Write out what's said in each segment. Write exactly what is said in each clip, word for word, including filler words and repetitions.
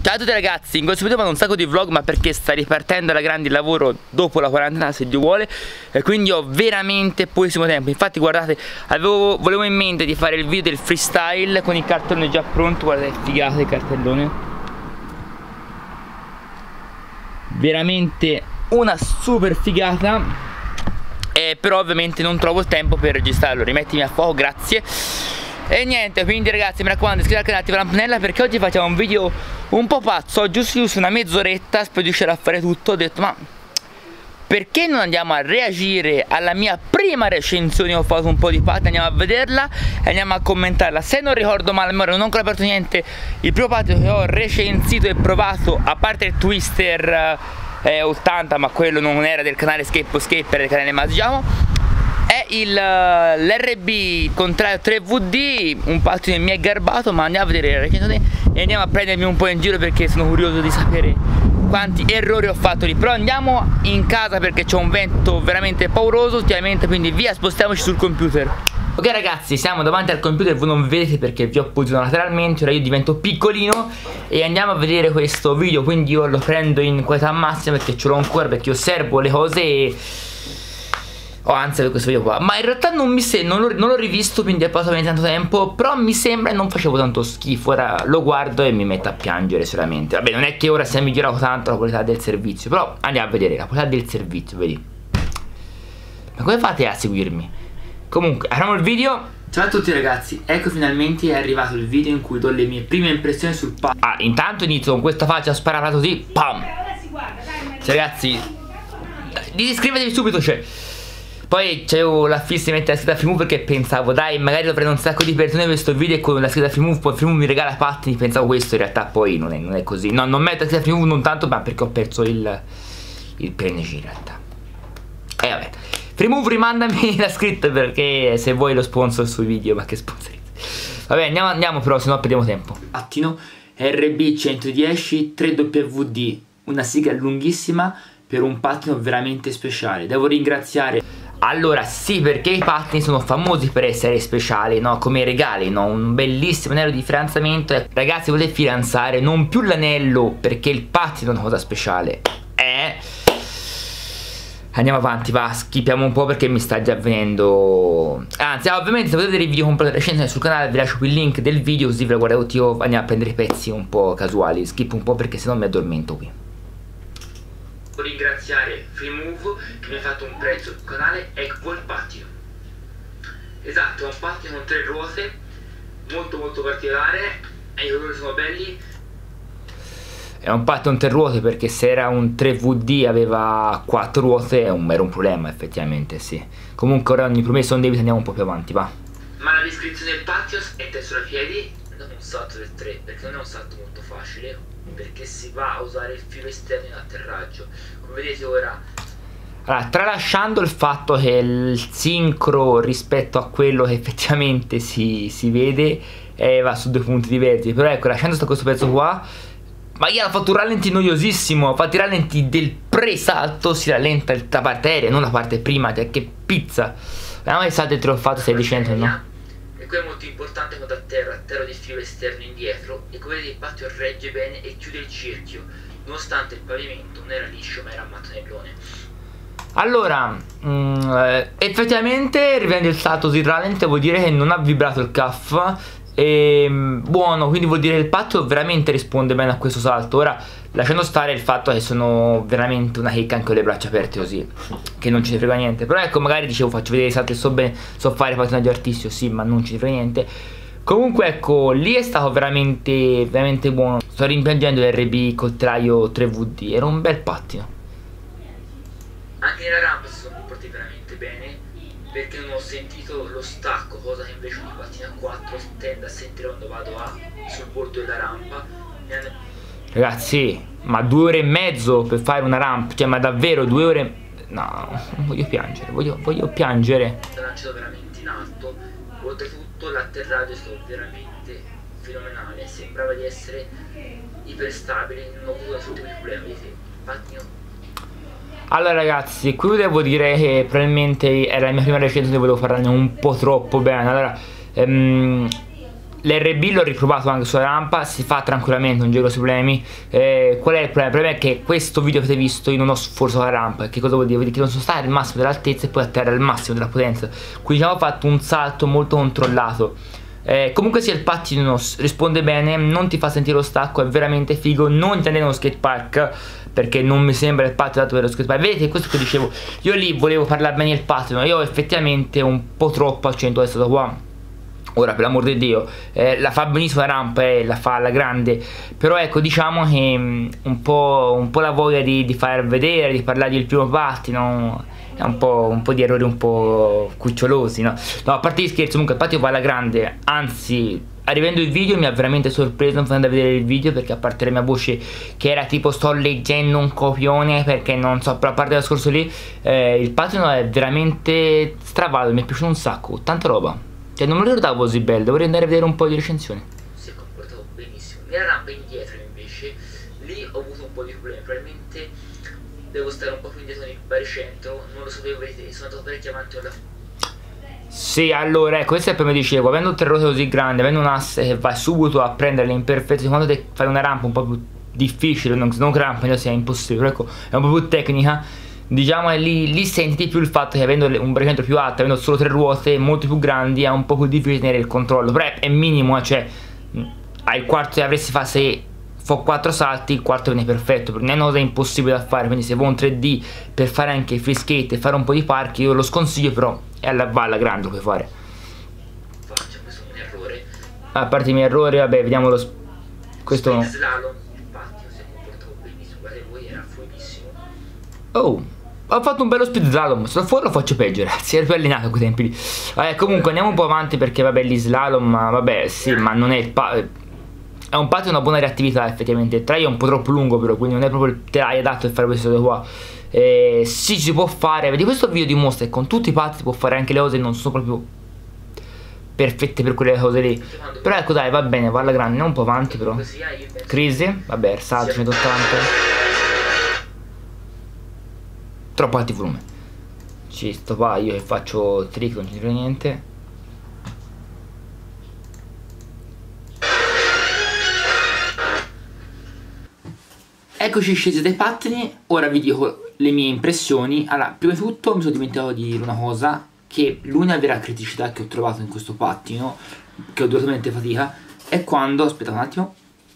Ciao a tutti ragazzi, in questo video vado un sacco di vlog, ma perché sta ripartendo alla grande il lavoro dopo la quarantena, se Dio vuole, e quindi ho veramente pochissimo tempo. Infatti guardate, avevo, volevo in mente di fare il video del freestyle con il cartellone già pronto. Guardate, figata il cartellone, veramente una super figata, eh, però ovviamente non trovo il tempo per registrarlo. Rimettimi a fuoco, grazie. E niente, quindi ragazzi, mi raccomando, iscrivetevi al canale, attivate la campanella, perché oggi facciamo un video un po' pazzo. Ho giusto giusto una mezz'oretta, spero di riuscire a fare tutto. Ho detto, ma perché non andiamo a reagire alla mia prima recensione? Ho fatto un po' di patio, andiamo a vederla e andiamo a commentarla. Se non ricordo male, non ho ancora aperto niente, il primo patio che ho recensito e provato, a parte il Twister eh, ottanta, ma quello non era del canale Scheppo Scheppo, era del canale Mangiamo, è il l'R B contrario tre V D, un patio che mi è garbato, ma andiamo a vedere la recensione e andiamo a prendermi un po' in giro, perché sono curioso di sapere quanti errori ho fatto lì. Però andiamo in casa perché c'è un vento veramente pauroso ultimamente, quindi via, spostiamoci sul computer. Ok ragazzi, siamo davanti al computer, voi non vedete perché vi ho posizionato lateralmente, ora io divento piccolino e andiamo a vedere questo video. Quindi io lo prendo in qualità massima perché ce l'ho ancora, perché io osservo le cose e... Oh, anzi, per questo video qua. Ma in realtà non mi sembra, non, non l'ho rivisto, quindi è passato tanto tempo. Però mi sembra e non facevo tanto schifo. Ora lo guardo e mi metto a piangere solamente. Vabbè, non è che ora sia migliorato tanto la qualità del servizio, però andiamo a vedere la qualità del servizio, vedi. Ma come fate a seguirmi? Comunque, apriamo il video. Ciao a tutti ragazzi, ecco finalmente è arrivato il video in cui do le mie prime impressioni sul patio. Ah, intanto inizio con questa faccia sparata così, pam. Cioè ragazzi, iscrivetevi subito, cioè. Poi c'avevo la fissa di mettere la scheda Freemove perché pensavo, dai, magari lo prendo un sacco di persone per questo video e con la scheda Freemove poi Freemove mi regala pattini. Pensavo questo, in realtà poi non è, non è così. No, non metto la scheda Freemove non tanto, ma perché ho perso il il P N G in realtà. E eh, vabbè, Freemove rimandami la scritta, perché se vuoi lo sponsor sui video, ma che sponsorizzi. Vabbè, andiamo, andiamo però, se no perdiamo tempo. Attino R B centodieci tre W D, una sigla lunghissima per un pattino veramente speciale. Devo ringraziare... Allora sì, perché i pattini sono famosi per essere speciali, no? Come i regali, no? Un bellissimo anello di fidanzamento. eh. Ragazzi, volete fidanzare, non più l'anello, perché il pattino è una cosa speciale. Eh... Andiamo avanti, va, schippiamo un po' perché mi sta già venendo... Anzi, ovviamente se volete vedere i video completi recensioni sul canale vi lascio qui il link del video, così ve lo guardate tutti. Io andiamo a prendere i pezzi un po' casuali, schippo un po' perché sennò mi addormento qui. Ringraziare Freemove che mi ha fatto un prezzo sul canale, ecco il pattino. Esatto, è un pattino con tre ruote, molto molto particolare e i colori sono belli. È un pattino con tre ruote perché se era un tre V D aveva quattro ruote era un, era un problema effettivamente, sì. Comunque ora ogni promesso non devi, andiamo un po' più avanti, va. Ma la descrizione del pattino è tessera ai piedi, non un salto del tre, perché non è un salto molto facile, perché si va a usare il filo esterno in atterraggio. Come vedete ora, allora, tralasciando il fatto che il sincro rispetto a quello che effettivamente si, si vede eh, va su due punti diversi, però ecco, lasciando questo pezzo qua, ma io ho fatto un rallenti noiosissimo. Infatti i rallenti del pre-salto si rallenta la parte aerea, non la parte prima, cioè che pizza. Vediamo che salto te l'ho fatto, stai dicendo, no? E qui è molto importante quando a terra, a terra del filo esterno indietro, e come vedete il pattino regge bene e chiude il cerchio, nonostante il pavimento non era liscio ma era a mattonellone. Allora, mh, eh, effettivamente rivedendo il salto sul rallent vuol dire che non ha vibrato il C A F. E, buono, quindi vuol dire che il pattino veramente risponde bene a questo salto. Ora, lasciando stare il fatto che sono veramente una chicca anche con le braccia aperte così, che non ci ne frega niente. Però ecco, magari dicevo, faccio vedere i salti, so bene, so fare pattinaggio artistico, sì, ma non ci ne frega niente. Comunque ecco, lì è stato veramente, veramente buono. Sto rimpiangendo l'R B col telaio tre V D, era un bel pattino. Anche nella rampa si sono comportati veramente bene, perché non ho sentito lo stacco, cosa che invece di pattini a quattro tendo a sentire quando vado a, sul bordo della rampa. Ragazzi, ma due ore e mezzo per fare una rampa, cioè ma davvero due ore... No, voglio piangere, voglio, voglio piangere. Ho lanciato veramente in alto, oltretutto l'atterraggio è stato veramente fenomenale, sembrava di essere iperstabile, non ho avuto nessun tipo di problema, vedete, pattino. Allora ragazzi, qui devo dire che probabilmente era la mia prima recensione, volevo farne un po' troppo bene. Allora, ehm, l'R B l'ho riprovato anche sulla rampa, si fa tranquillamente, non c'è grossi problemi. Eh, qual è il problema? Il problema è che questo video che avete visto io non ho sforzato la rampa. Che cosa vuol dire? Vuol dire che non sono stato al massimo dell'altezza e poi a terra al massimo della potenza. Quindi diciamo ho fatto un salto molto controllato. Eh, comunque sia il pattino risponde bene, non ti fa sentire lo stacco, è veramente figo. Non intendete uno skatepark, perché non mi sembra il pattino dato per lo skatepark. Vedete, questo che dicevo, io lì volevo parlare bene del pattino, io effettivamente un po' troppo accento è stato qua. Ora, per l'amor di Dio, eh, la fa benissimo la rampa e eh, la fa alla grande. Però ecco, diciamo che mh, un, po', un po' la voglia di, di far vedere, di parlare del primo pattino, è un po', un po' di errori un po' cucciolosi, no? No, a parte gli scherzi, comunque il pattino va alla grande. Anzi, arrivando il video mi ha veramente sorpreso non facendo vedere il video, perché a parte la mia voce che era tipo sto leggendo un copione, perché non so, però a parte lo scorso lì, eh, il pattino è veramente stravato, mi è piaciuto un sacco, tanta roba. Cioè non me lo ricordavo così bello, dovrei andare a vedere un po' di recensioni. Si è comportato benissimo. Nella rampa indietro invece, lì ho avuto un po' di problemi, probabilmente devo stare un po' più indietro nel baricentro, non lo sapevo, vedete, sono andato parecchio avanti alla... Sì, allora, ecco, questo è come dicevo, avendo tre ruote così grandi, avendo un asse che va subito a prendere le imperfezioni, quando te fai una rampa un po' più difficile, non, non rampa, sia impossibile, ecco, è un po' più tecnica. Diciamo che lì, lì senti più il fatto che avendo un baricentro più alto, avendo solo tre ruote molto più grandi, è un po' più difficile tenere il controllo. Però è minimo, cioè al quarto che avresti fatto, se fa quattro salti, il quarto viene perfetto, non è una cosa impossibile da fare. Quindi se vuoi un tre D per fare anche free skate e fare un po' di parchi, io lo sconsiglio, però è alla balla grande lo puoi fare. Faccio questo un errore. A parte i miei errori, vabbè, vediamo lo questo no. Slalom, infatti, si è comportato benissimo, guardate voi, era fluidissimo. Oh, ho fatto un bello speed slalom, se lo fuori lo faccio peggio, ragazzi, ero più allenato a quei tempi lì. Vabbè, comunque andiamo un po' avanti, perché vabbè, gli slalom, vabbè, sì, ma non è il pa è un pattino, una buona reattività effettivamente. Il trail è un po' troppo lungo, però, quindi non è proprio il trail adatto per fare queste cose qua. Eh, sì, si può fare, vedi, questo video dimostra che con tutti i pattini si può fare anche le cose che non sono proprio perfette per quelle cose lì. Però ecco, dai, va bene, va alla grande, andiamo un po' avanti però. Crisi, vabbè, salto centottanta. Troppo alti volume. Ci sto qua io che faccio trick, non c'entra niente. Eccoci scesi dai pattini. Ora vi dico le mie impressioni. Allora, prima di tutto mi sono dimenticato di dire una cosa, che l'unica vera criticità che ho trovato in questo pattino, che ho dovuto mettere fatica, è quando, aspettate un attimo,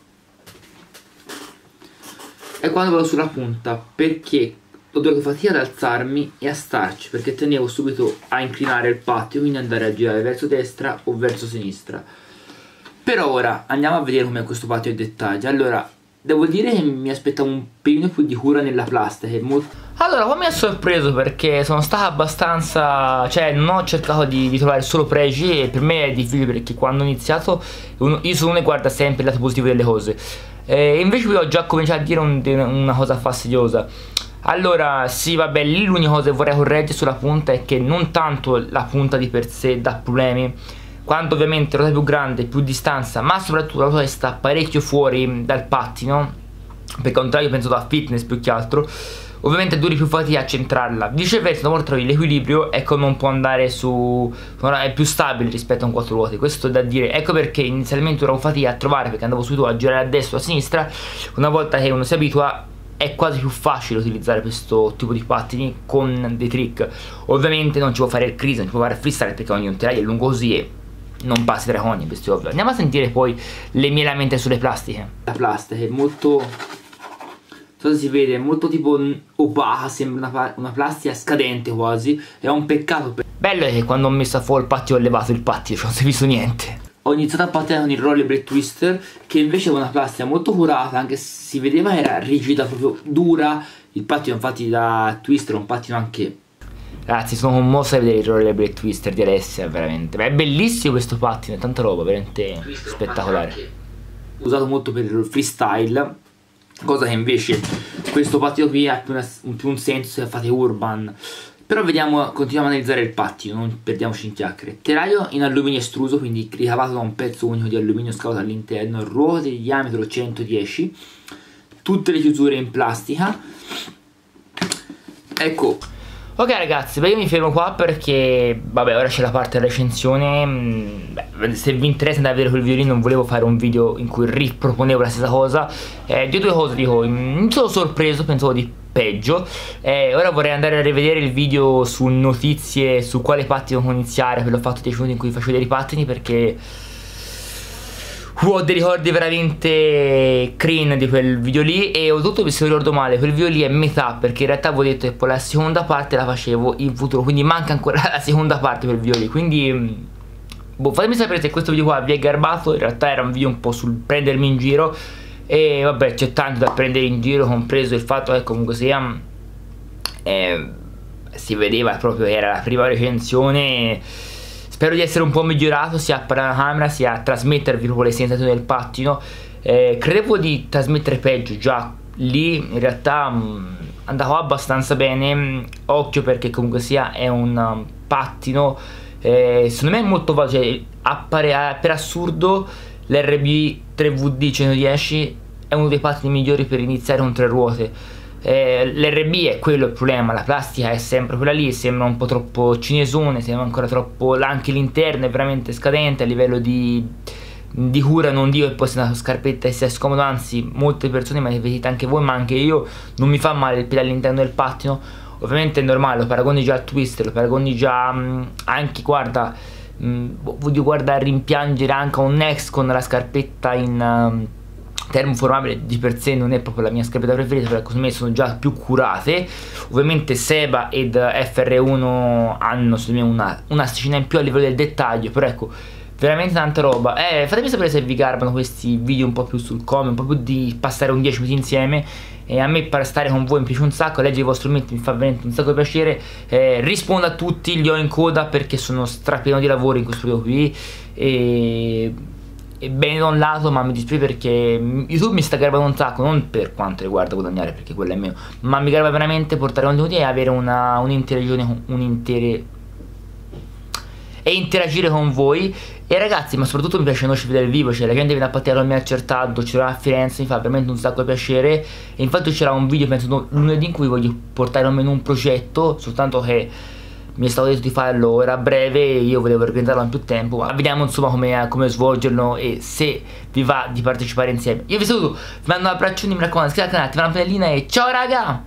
è quando vado sulla punta, perché ho dovuto fatica ad alzarmi e a starci, perché tenevo subito a inclinare il pattino, quindi andare a girare verso destra o verso sinistra. Per ora andiamo a vedere com'è questo pattino in dettaglio. Allora, devo dire che mi aspettavo un pelino più di cura nella plastica, che molto... Allora, qua mi ha sorpreso, perché sono stato abbastanza, cioè non ho cercato di, di trovare solo pregi, e per me è difficile, perché quando ho iniziato uno, io sono uno che guarda sempre il lato positivo delle cose, e invece qui ho già cominciato a dire un, una cosa fastidiosa. Allora, sì, vabbè, lì l'unica cosa che vorrei correggere sulla punta è che non tanto la punta di per sé dà problemi, quanto ovviamente la ruota più grande, più distanza, ma soprattutto la ruota che sta parecchio fuori dal pattino, perché un trail penso da fitness più che altro, ovviamente duri più fatica a centrarla. Viceversa, una volta trovi l'equilibrio è come un po' andare su, è più stabile rispetto a un quattro ruote, questo è da dire. Ecco perché inizialmente ero fatica a trovare, perché andavo subito a girare a destra o a sinistra. Una volta che uno si abitua è quasi più facile utilizzare questo tipo di pattini con dei trick. Ovviamente non ci può fare il crise, non ci può fare il freestyle, perché ogni un tiraglio è lungo così e non passi tra ogni, questo è ovvio. Andiamo a sentire poi le mie lamentele sulle plastiche. La plastica è molto, non so se si vede, è molto tipo opaca, sembra una, una plastica scadente quasi. È un peccato. Per... bello è che quando ho messo a fuoco il pattino ho levato il pattino, cioè non si è visto niente. Ho iniziato a pattinare con il rollerblade twister, che invece era una plastica molto curata, anche se si vedeva era rigida, proprio dura. Il pattino infatti da twister è un pattino anche... Ragazzi, sono commosso a vedere il rollerblade twister di Alessia, veramente. È bellissimo questo pattino, è tanta roba, veramente twister spettacolare. Usato molto per il freestyle, cosa che invece questo pattino qui ha più, una, più un senso se fate urban. Però vediamo, continuiamo a analizzare il pattino, non perdiamoci in chiacchiere. Telaio in alluminio estruso, quindi ricavato da un pezzo unico di alluminio scavato all'interno, ruote di diametro centodieci, tutte le chiusure in plastica. Ecco, Ok ragazzi, beh, io mi fermo qua perché vabbè, ora c'è la parte della recensione. Beh, se vi interessa andare a vedere quel violino, non volevo fare un video in cui riproponevo la stessa cosa. eh, Di due cose dico, mi sono sorpreso, pensavo di peggio. eh, Ora vorrei andare a rivedere il video su notizie su quale pattino iniziare, per l'ho fatto dieci minuti in cui facevo dei pattini, perché ho dei ricordi veramente clean di quel video lì. E ho tutto, se ricordo male, quel video lì è metà, perché in realtà avevo detto che poi la seconda parte la facevo in futuro, quindi manca ancora la seconda parte per il video lì. Quindi boh, fatemi sapere se questo video qua vi è garbato. In realtà era un video un po' sul prendermi in giro, e vabbè, c'è tanto da prendere in giro, compreso il fatto che comunque sia eh, si vedeva proprio che era la prima recensione. Spero di essere un po' migliorato sia a parlare alla camera sia a trasmettervi proprio le sensazioni del pattino. eh, Credevo di trasmettere peggio già lì, in realtà mh, andavo abbastanza bene. Occhio, perché comunque sia è un um, pattino eh, secondo me è molto valido, cioè, appare, per assurdo l'R B tre V D centodieci è uno dei pattini migliori per iniziare con tre ruote. Eh, L'R B è quello il problema, la plastica è sempre quella lì, sembra un po' troppo cinesone, sembra ancora troppo, anche l'interno è veramente scadente a livello di, di cura. Non dico che poi sia una scarpetta e sia scomodo, anzi molte persone, ma ne vedete anche voi, ma anche io, non mi fa male il piede all'interno del pattino. Ovviamente è normale, lo paragoni già al Twister, lo paragoni già mh, anche, guarda, mh, voglio guardare rimpiangere anche un Next con la scarpetta in um, termoformabile. Di per sé non è proprio la mia scarpetta preferita, perché secondo me sono già più curate. Ovviamente Seba ed F R uno hanno secondo me una, una sticina in più a livello del dettaglio, però ecco, veramente tanta roba. eh, Fatemi sapere se vi garbano questi video un po' più sul come, un po' più di passare un dieci minuti insieme. E a me per stare con voi mi piace un sacco, leggere i vostri commenti mi fa veramente un sacco di piacere. eh, Rispondo a tutti, li ho in coda perché sono strapieno di lavoro in questo video qui. E E bene da un lato, ma mi dispiace perché YouTube mi sta garbando un sacco, non per quanto riguarda guadagnare, perché quello è meno, ma mi garba veramente portare contenuti e avere una un'interazione, un'intere e interagire con voi. E ragazzi, ma soprattutto mi piace non ci vedere il vivo, cioè la gente viene a Patera, mi ha accertato, c'era a Firenze, mi fa veramente un sacco di piacere. E infatti c'era un video, penso lunedì, in cui voglio portare almeno un progetto, soltanto che mi è stato detto di farlo ora a breve, io volevo organizzarlo in più tempo, ma vediamo insomma come, come svolgerlo e se vi va di partecipare insieme. Io vi saluto, vi mando un abbraccione, mi raccomando, iscrivetevi al canale, attivate la campanellina e ciao raga!